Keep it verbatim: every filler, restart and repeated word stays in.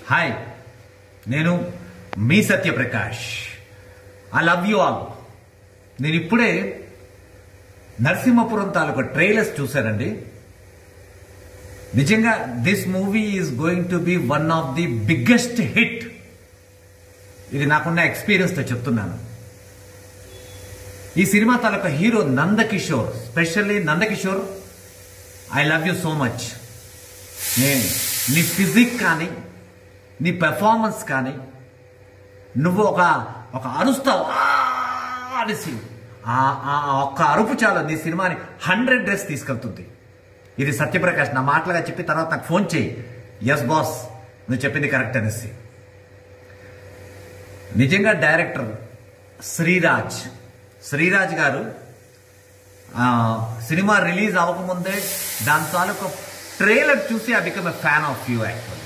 Hi, నేను మీ Satyaprakash. I love you all. నేను ఇప్పుడే నరసింహపురం తాలూకా ట్రైలర్స్ చూశానండి. నిజంగా this movie is going to be one of the biggest hit. ఇది నాకున్న ఎక్స్పీరియన్స్తో చెప్తున్నాను. ఈ సినిమా తాలూకా hero Nandakishore, specially Nandakishore, I love you so much. నేను నీ ఫిజిక్ కానీ, నీ పెర్ఫార్మెన్స్ కానీ, నువ్వు ఒక ఒక అరుస్తావు అనేసి ఆ ఒక్క అరుపు చాలు నీ సినిమాని హండ్రెడ్ డ్రెస్ తీసుకెళ్తుంది. ఇది సత్యప్రకాష్ నా మాటలుగా చెప్పి తర్వాత నాకు ఫోన్ చేయి, ఎస్ బాస్ నువ్వు చెప్పింది కరెక్ట్ అనేసి. నిజంగా డైరెక్టర్ శ్రీరాజ్ శ్రీరాజ్ గారు సినిమా రిలీజ్ అవ్వకముందే దాని తాలూకా ట్రైలర్ చూసి I become a fan of you actually.